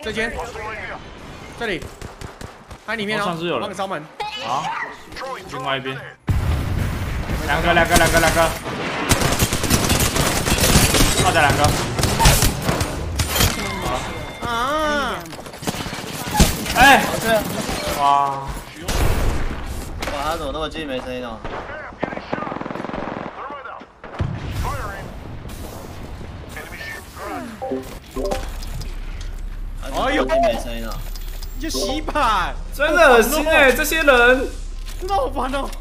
这间，这里，它里面哦， 上次有人帮你烧门。 好，另外一边，两个，好的两个。 啊！ 哎， 对啊， 哇！ 哇，他怎么那么近没声音哦？哎呦，没声音了。 你就洗版， 真的恶心哎，这些人。 真的好烦哦。